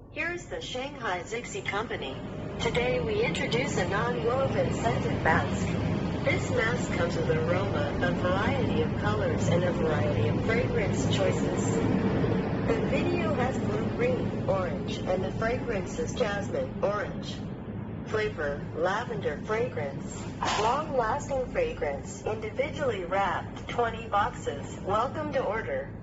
Here's the Shanghai Zixi Company. Today we introduce a non-woven scented mask. This mask comes with aroma, a variety of colors, and a variety of fragrance choices. The video has blue-green, orange, and the fragrance is jasmine, orange. Flavor, lavender fragrance. Long-lasting fragrance, individually wrapped, 20 boxes. Welcome to order.